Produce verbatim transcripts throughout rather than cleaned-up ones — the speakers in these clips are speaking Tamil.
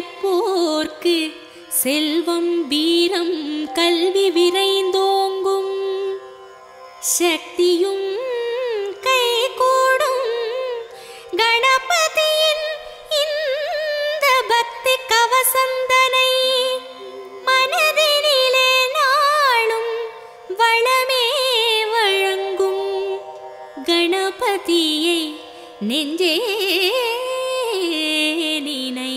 நினைப்போர்க்கு செல்வம் வீரம் கல்வி விரைந்தோங்கும் சக்தியும் கைகூடும் கணபதியின் இந்த பக்தி கவசந்தனை மனதினிலே நாளும் வளமே வழங்கும் கணபதியை நெஞ்சே நினை.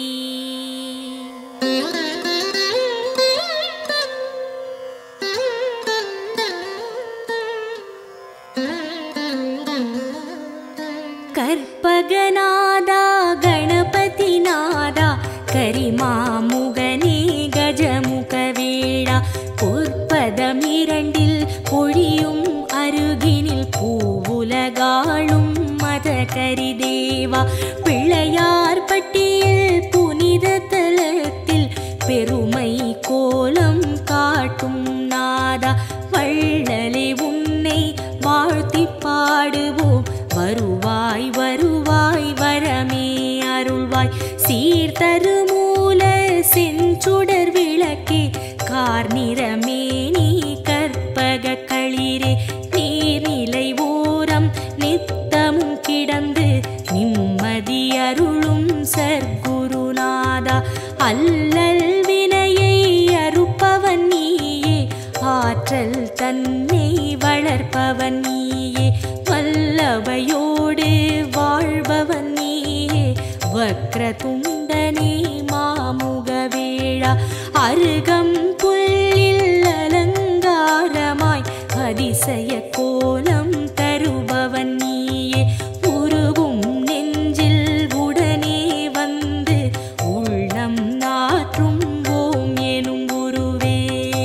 கற்பகநாதா கணபதிநாதா கரிமாமுகனே கஜமுகவேளா பொற்பதமிரண்டில் பொழியும் அருகினில் பூவுலகாளும் மத கரிதேவா பிள்ளையார் பட்டியில் புனித தலத்தில் பெருமை கோலம் காட்டும் நாதா வள்ளலே உன்னை வாழ்த்தி பாடுவோம் வருவாய் வருவாய் வரமே அருள்வாய் சீர்தருமூல செஞ்சுடர் விளக்கே கார்நிறமே நீ கற்பக களிரே நீர்நிலை ஓரம் நித்தமும் கிடந்து நிம்மதி அருளும் சர்க்குருநாதா அல்லல் வினையை அறுப்பவன் நீயே ஆற்றல் தன்னை வளர்ப்பவன் நீயே வல்லவையோடு வாழ்பவன் நீயே வக்ரதுண்டனே மாமுகவேளா அருகம் புல்லில் அலங்காரமாய் அதிசய கோலம் தருபவன் நீயே உருகும் நெஞ்சில் உடனே வந்து உள்ளம் நாற்றும் ஓம் எனும் குருவே.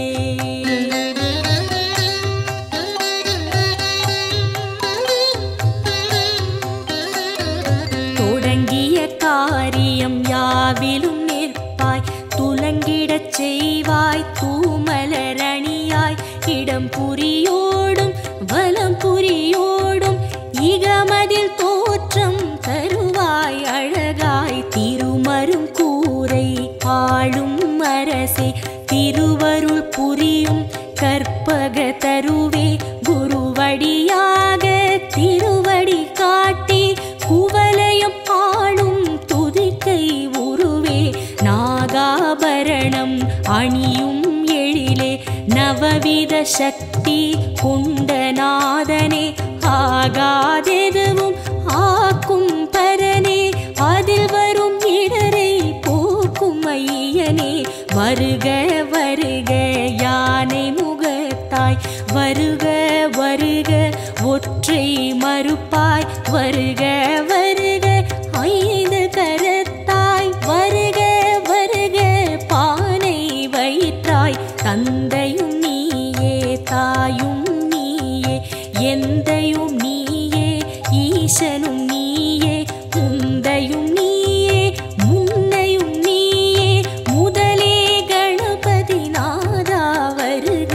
தொடங்கிய காரியம் யாவிலும் நிற்பாய் துலங்கிடச் செய்வாய் தூமலரணியாய் இடம் புரியோடும் வலம் புரியோடும் இகமதில் தோற்றம் தருவாய் அழகாய் திருமரும் கூரை ஆளும் அரசே திருவருள் புரியும் கற்பக தருவே குருவடியாக திருவடி காட்டி குவலயம் ஆளும் துதிக்கை உருவே நாகாபரணம் அணியும் எழிலே நவவித சக்தி குண்டநாதனே ஆகாதெதுவும் ஆக்கும் பரனே அதில் வரும் இடரை போக்கும் ஐயனே வருக வருக யானை முகத்தாய் வருக வருக ஒற்றை மறுப்பாய் வருக வருக ஐந்து கரத்தாய் வருக வருக பானை வயிற்றாய் தந்தையும் நீயே தாயும் நீயே எந்தையும் நீயே ஈசனும் நீயே முந்தையும் நீயே முன்னையும் நீயே முதலே கணபதி நாதா வருக.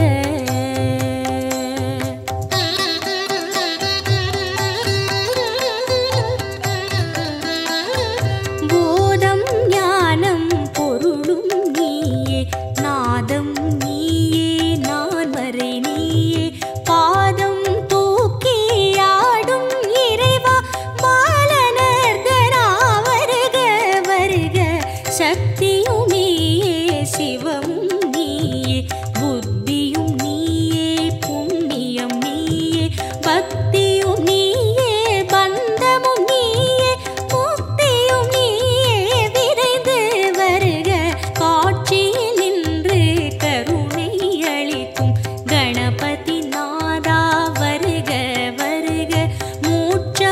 போதம் ஞானம் பொருளும் நீயே நாதம் நீயே நான்மறை நீயே பாதம் தூக்கி ஆடும் இறைவா பாலனர்கனா வருக வருக சக்தியும் நீயே சிவமும் நீயே புத்தியும் நீயே புண்ணியம் நீயே பக்தியும் நீயே பந்தமும் நீயே முக்தியும் நீயே விரைந்து வருக காட்சியில் நின்று கருணை அளிக்கும் கணபதி நாதா வருக வருக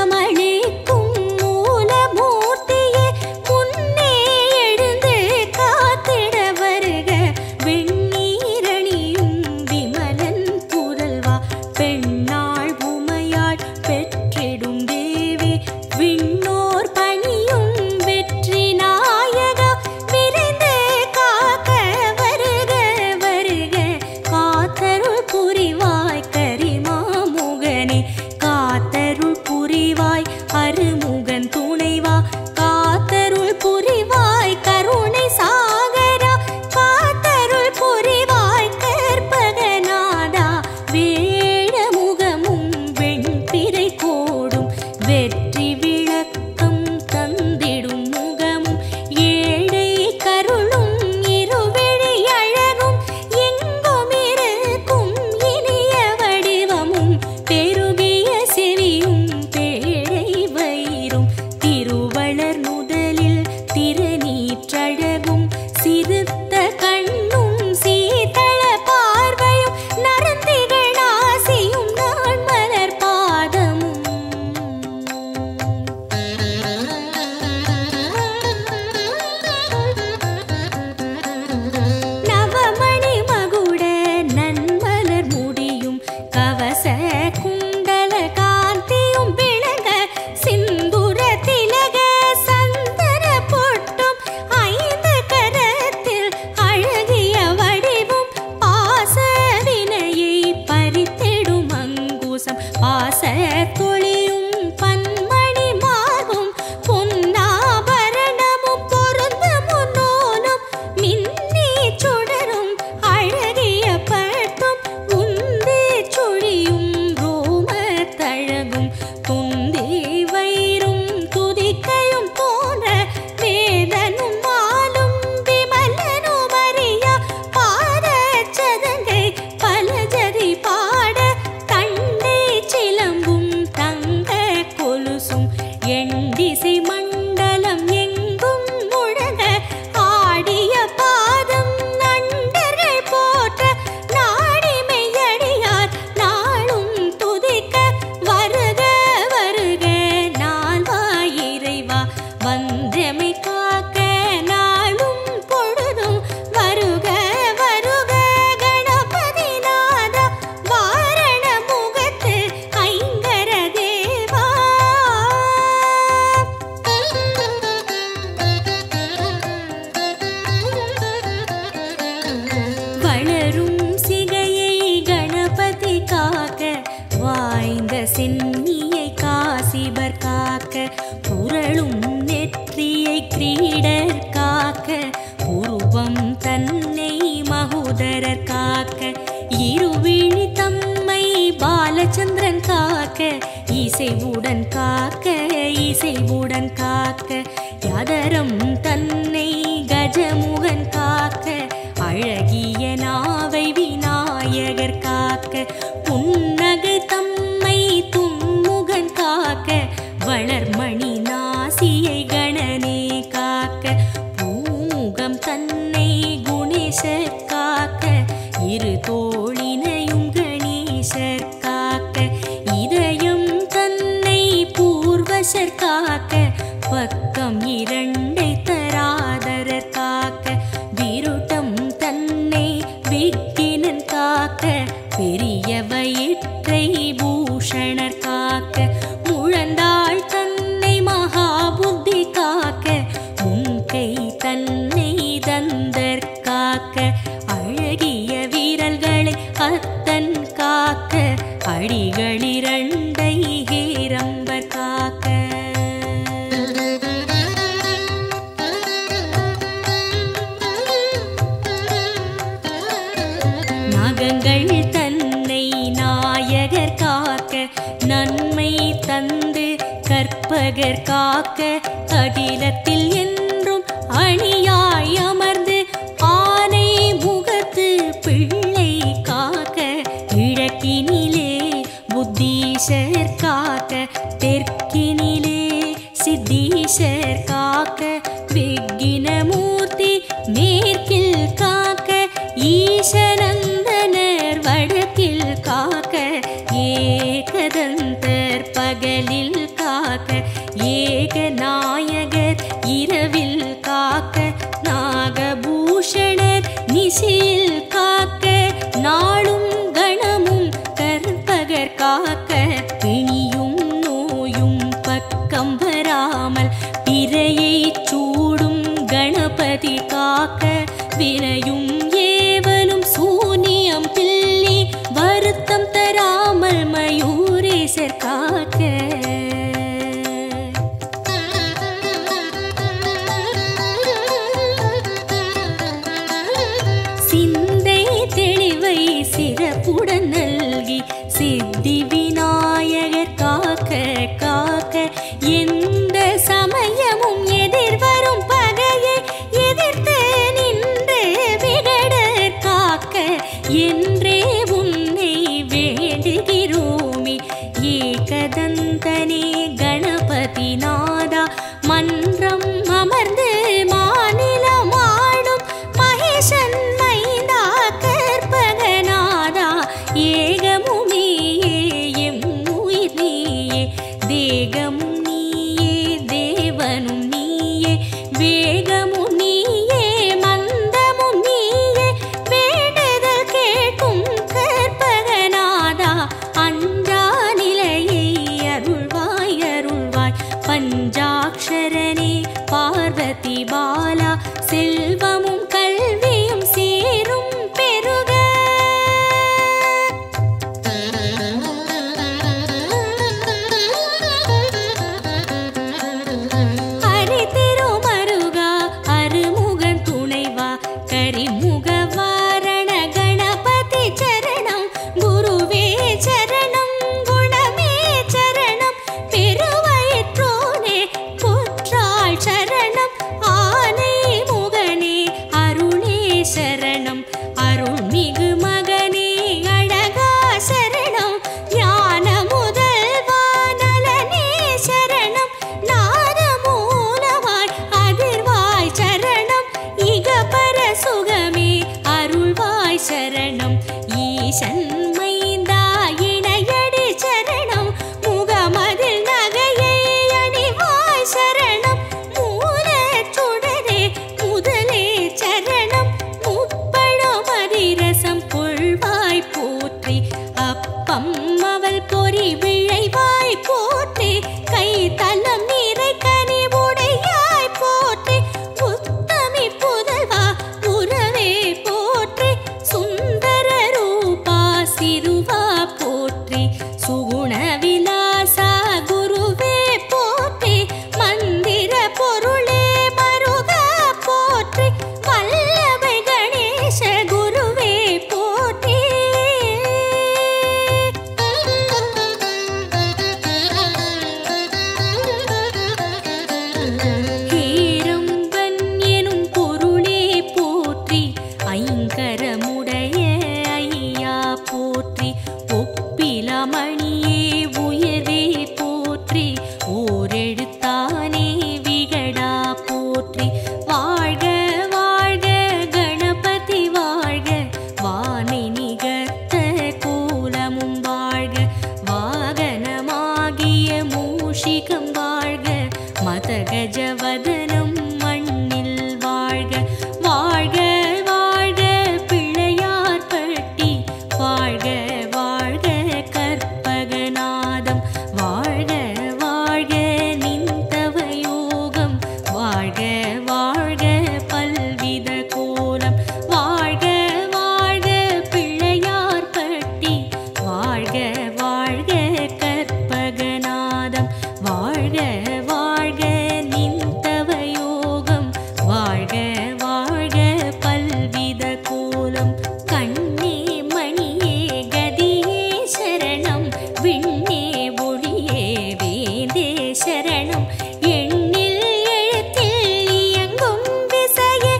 மூச்சமளிக்கும் மூலமூர்த்தியே முன்னே எழுந்து கா சிறுத்த கண்ணும் சீதள பார்வையும் நரந்திகள் ஆசியும் நான் மலர் பாதமும் நவமணி மகுட நன்மலர் முடியும் கவச குண்டல காந்தியும் விளங்க சிந்துர திலக சந்தன பொட்டும் ஐந்து கரத்தில் அழகிய வடிவும் பாச வினையை பறித்திடும் அங்குசம் பாச தொழியும் பன்மணி மார்பும் பொன்னாபரணமும் பொருந்த முன்னோனும் மின்னி சுடரும் அழகிய பட்டும் உந்தி சுழியும் ரோம தழகும் துந்தி வயிறும் துதிக்கையும் தோன்ற வேதனும் மாலும் விமலனும் அறியா பாத சதங்கை பலஜரி பாட தண்டை சிலம்பும் தங்க கொலுசும் எண்டிசை மண்டலம் எங்கும் முழங்க ஆடிய பாதம் நண்டர்கள் போற்ற நாடிமையடியார் நாளும் துதிக்க வருக வருக நால்வாய் இறைவா வந்தமை காக்க நாளும் பொழுதும் வருக வருக கணபதி நாதா வாரண முகத்து ஐங்கர தேவா வளரும் சிகையை கணபதி காக்க வாய்ந்த சென்னியை காசிபர் காக்க புரளும் நெற்றியை கிரீடர் காக்க உருவம் தன்னை மகோதரர் காக்க இருவிழி தம்மை பாலச்சந்திரன் காக்க இசைவுடன் காக்க இசைவுடன் காக்க யாதரம் தன்னை கஜமுகன் காக்க அழகிய நாவை விநாயகர் காக்க புன்னகை தம்மை தும்முகன் காக்க வளர்மணி நாசியை கணனே காக்க பூமுகம் தன்னை குணேசர் காக்க இரு தோழினையும் கணேசர் காக்க இதயம் தன்னை பூர்வசர் காக்க பக்கம் இரண்டை தராதரர் காக்க விருட்டம் தன்னை விக்கினன் காக்க பெரிய வயிற்றை பூஷணர் காக்க முழந்தாள் தன்னை மகாபுத்தி காக்க முன்கை தன்னை தந்தர் காக்க அழகிய வீரல்களை அத்தன் காக்க அடிகளிரண்டை ஹேரம்பர் காக்க நாகங்கள் தன்னை நாயகர் காக்க நன்மை தந்து கற்பகர் காக்க அகிலத்தில் என்றும் அணியாய் அமர்ந்து ஆனை முகத்து பிள்ளை காக்க கிழக்கினிலே புத்தீஷர் காக்க தெற்கினிலே சித்தீஷர் காக்க விக்கினமூர்த்தி மேற்கில் காக்க ஈசனந்தனர் வடக்கில் காக்க ஏகதந்தர் பகலில் காக்க ஏகநாயகர் இரவில் காக்க நாகபூஷணர் நிசியில் காக்க நாளும் கணமும் கற்பகர் காக்க பிணியும் நோயும் பக்கம் வராமல் பிறையை சூடும் கணபதி காக்க வினையும் ஏவலும் சூனியம் பில்லி வருத்தம் தராமல் மயூரேசர் காக்க சிந்தை தெளிவை சிறப்புடன் நல்கி சித்தி விநாயகர் காக்க காக்க எந்த சமயமும் எதிர்வரும் பகையை எதிர்த்து நின்று ஈசன் மைந்தா இணையடி சரணம் முகமதில் நகையை அணிவாய் சரணம் மூலச் சுடரே முதலே சரணம் முப்பழம் அதிரசம் கொள்வாய் போற்றி அப்பம் அவள் பொறி விழைவாய் போற்றி கை தலம் நீரை கனி உடையாய் போற்றி உத்தமி புதல்வா உறவே போற்றி சுந்தர ரூபா சிறுவா போற்றி சுகுண விலாசா குருவே போற்றி மந்திர பொருளே மருகா போற்றி வல்லபை கணேச குருவே போற்றி ஹேரம்பன் எனும் பொருளே போற்றி ஐங்கரமுடைய ஐயா போற்றி ஒப்பிலமணியே உயர்வே போற்றி ஓரெழுத்தானே விகடா போற்றி வாழ்க வாழ்க கணபதி வாழ்க வானை நிகர்த்த கோலமும் வாழ்க வாகனமாகிய மூஷிகம் வாழ்க மதகஜவதனம் மண்ணில் வாழ்க வாழ்க வாழ்க பிள்ளையார் பட்டி வாழ்க வாழ்க கற்பகநாதம் வாழ்க வாழ்க நின்றவ யோகம் வாழ்க வாழ்க பல்வித கோலம் வாழ்க வாழ்க பிள்ளையார் பட்டி வாழ்க வாழ்க கற்பகநாதம் வாழ்க வாழ்க நின்றவ யோகம் வாழ்க வாழ்க பல்வித கோலம் கண்ணே மணியே கதியே சரணம் விண்ணே ஒளியே வேந்தே சரணம் எண்ணில் எழுத்தில் இயங்கும் விசையே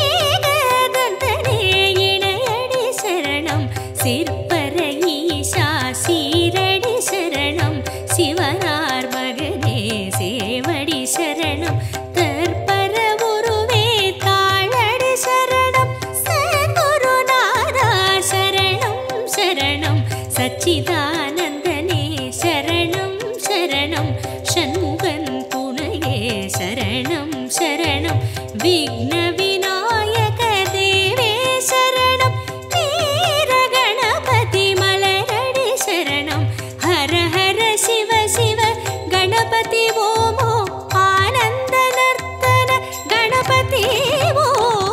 ஏகதந்தனே இணையடி சரணம் சிற்பர ஈசா சீரடி சரணம் சிவனார் மகனே சேவடி சரணம் தற்பர உருவே தாளடி சரணம் சத்குருநாதா சரணம் சரணம் சச்சிதானந்தனே சரணம் சரணம் ஷண்முகன் துணையே சரணம் சரணம் விக்ன விநாயக தேவே சரணம் வீர கணபதி மலரடி சரணம் ஹர ஹர சிவ சிவ கணபதி ஓமோ ஆனந்த நர்த்தன கணபதி ஓம்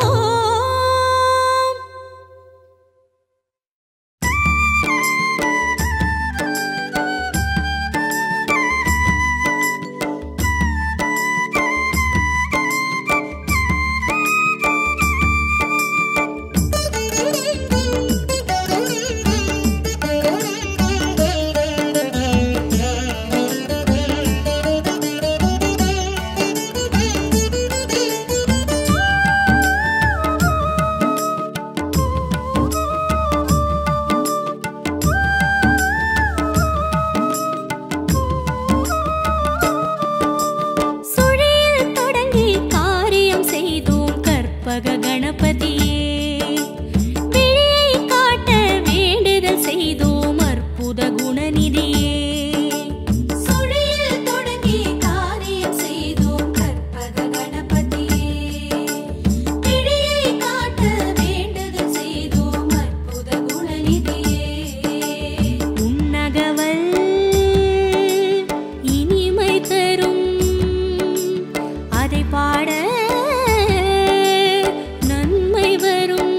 சுழியில் தொடங்கி காரியம் செய்தோம் கற்பக கணபதியே விழியை காட்ட வேண்டுதல் செய்தோம் அற்புத குணநிதியே சுழியில் தொடங்கி காரியம் செய்தோம் கற்பக கணபதியே விழியை காட்ட வேண்டுதல் செய்தோம் அற்புத குணநிதியே உன்னகவல் இனிமை தரும் அதை பாட நன்மை வரும்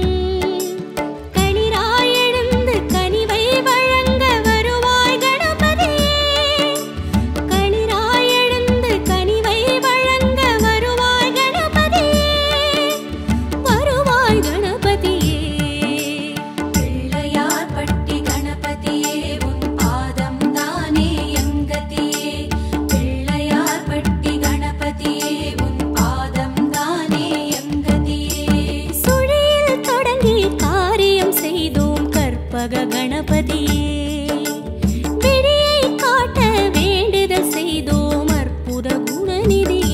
கனிராய் எழுந்து கனிவை வழங்க வருவாய் கணபதியே கனிராய் எழுந்து கனிவை வழங்க வருவாய் கணபதியே வருவாய் கணபதியே பிள்ளையார் பட்டி கணபதியே உன் பாதம் தானே எங்கதியே பிள்ளையார் பட்டி கணபதியே உன் பாதம் தானே எங்கதியே சுழியில் தொடங்கி காரியம் செய்தோம் கற்பக கணபதியே விழியை காட்ட வேண்டுதல் செய்தோம் அற்புத குணநிதியே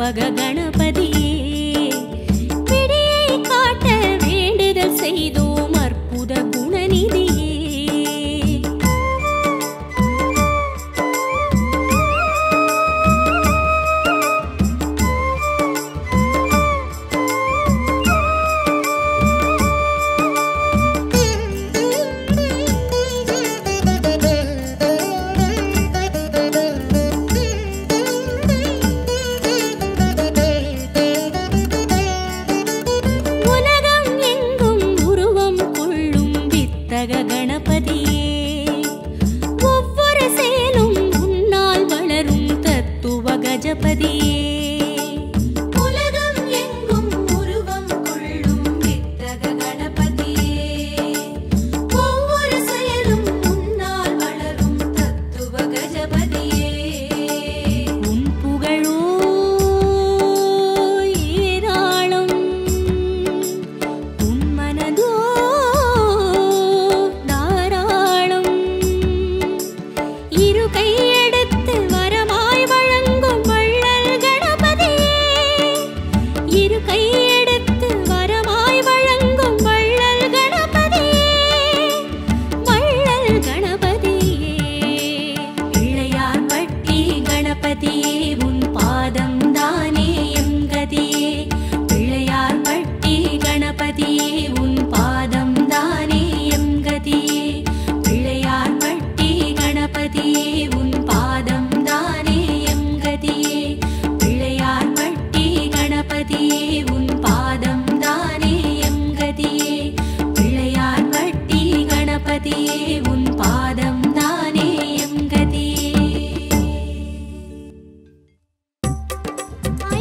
கற்பக கணபதியே விடியை காட்ட வேண்டுதல் செய்தோம் அற்புத குணநிதியே. கணபதியே ஒவ்வொரு செயலும் உன்னால் வளரும் தத்துவ கஜபதியே. உலகம் எங்கும் உருவம் கொள்ளும் வித்தக கணபதியே ஒவ்வொரு செயலும் உன்னால் வளரும் தத்துவ கஜபதியே. உன் புகழோ ஏராளம் உன் மனதோ கையெடுத்து வரமாய் வழங்கும் வள்ளல் கணபதியே இரு கையெடுத்து வரமாய் வழங்கும் வள்ளல் கணபதியே வள்ளல் கணபதியே. பிள்ளையார்பட்டி கணபதியே உன் பாதம் தானே எம் கதியே. பிள்ளையார்பட்டி கணபதியே உன் பாதம் தானே எம் கதியே. பிள்ளையார்பட்டி கணபதியே உன் பாதம் தானே எம் கதியே. பிள்ளையார்பட்டி கணபதியே உன் பாதம் தானே எம் கதியே. பிள்ளையார்பட்டி கணபதியே உன் பாதம் தானே எம் கதியே.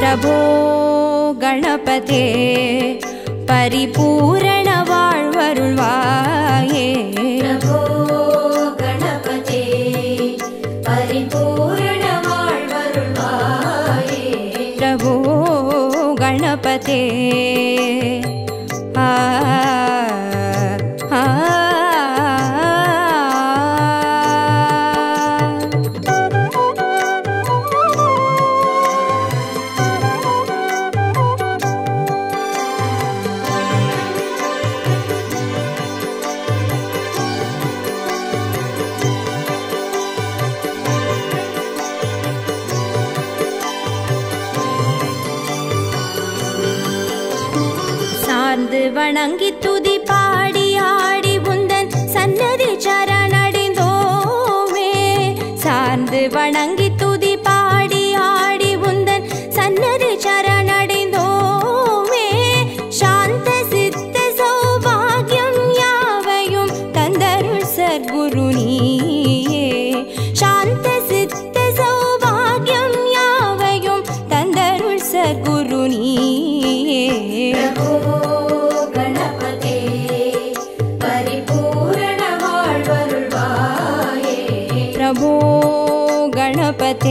प्रभो गणपते परिपूर्ण வாழ்வருள்வாயே प्रभो गणपते परिपूर्ण வாழ்வருள்வாயே प्रभो गणपते आ आ வணங்கி துதி பாடி ஆடி உந்தன் சன்னதி சரணடைந்தோமே சார்ந்து வணங்கி துதி பாடி ஆடி உந்தன் சன்னதி சரணடைந்தோமே சாந்த சித்த சௌபாகியம் யாவையும் தந்தருள் சத்குரு நீயே சாந்த சித்த சௌபாகியம் யாவையும் தந்தருள் சத்குரு நீயே प्रभो गणपते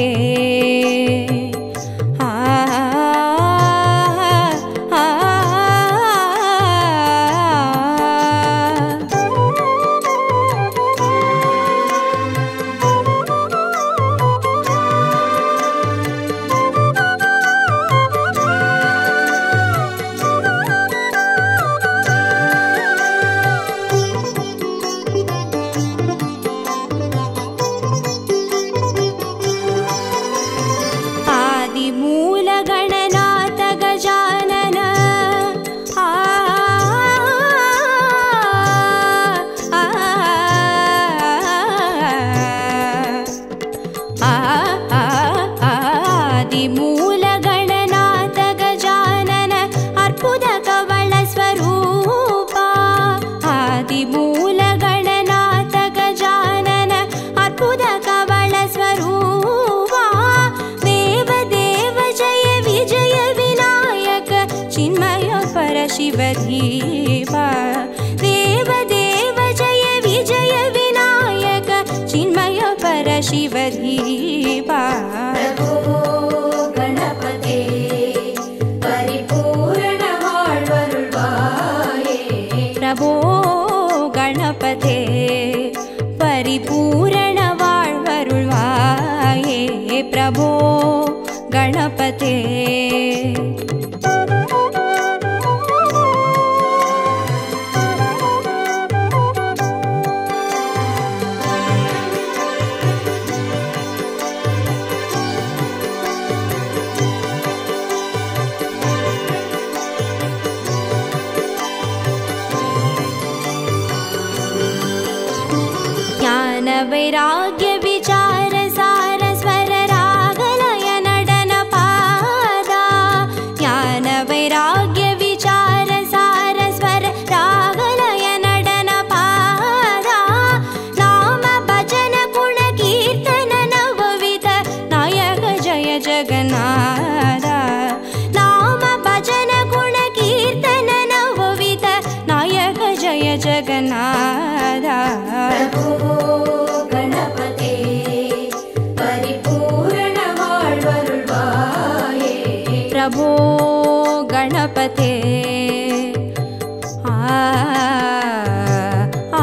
आ आ शिवधीवा देव देव जय विजय विनायक चिन्मय पर शिवधीवा प्रभो गणपते परिपूर्ण வாழ்வருள்வாயே प्रभो गणपते परिपूर्ण வாழ்வருள்வாயே प्रभो गणपते वैराग्य विचार सार स्वर रागलय नडन पादा ज्ञान वैराग्य विचार सार स्वर रागलय नडन पादा नाम भजन गुण कीर्तन नवविध नायक जय जगन्नाथ नाम भजन गुण कीर्तन नवविध नायक जय जगन्नाथ प्रभो गणपते आ आ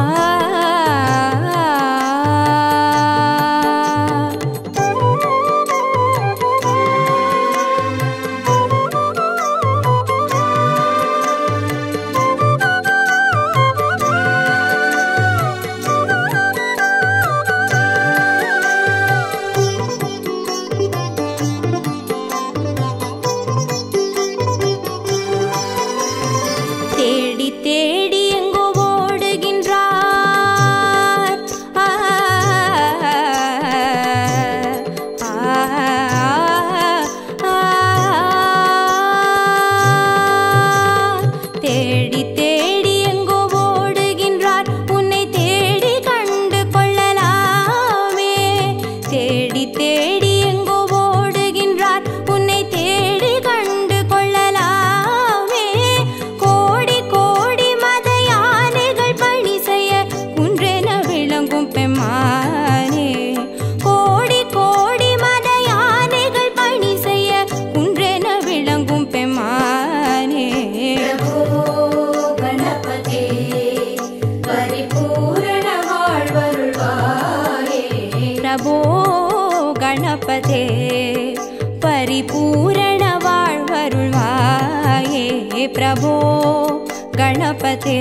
परिपूरण वाळ्वरुळ्वाये प्रभो गणपते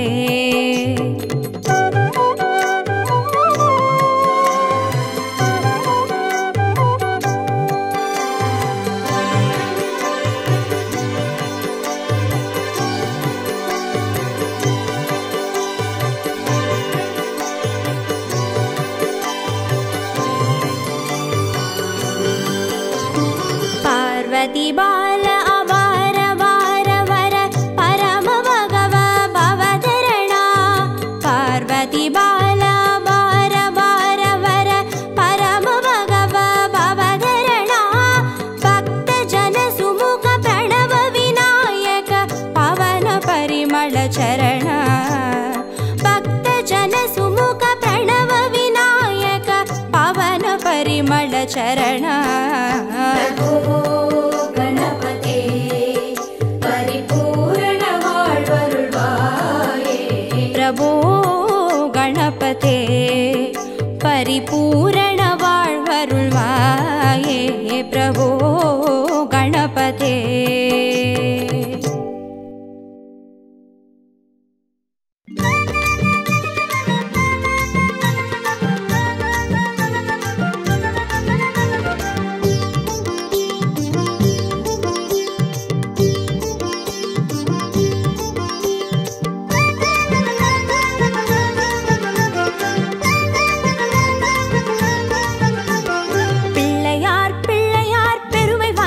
पार्वती बाल अवार वार वर परम भगव भवधरणा पार्वती बाल अवार वार वर परम भगव भवधरणा भक्त जन सुमुख प्रणव विनायक पवन परिमल चरण भक्त जन सुमुख प्रणव विनायक पवन परिमल चरण गणपते परिपूर्ण वाळ्वरुळ्वाये प्रभो गणपते परिपूर्ण वाळ्वरुळ्वाये प्रभो गणपते பிள்ளையார் பிள்ளையார் பெருமை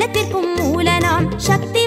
சகலத்திற்கும் மூலனாம் சக்தி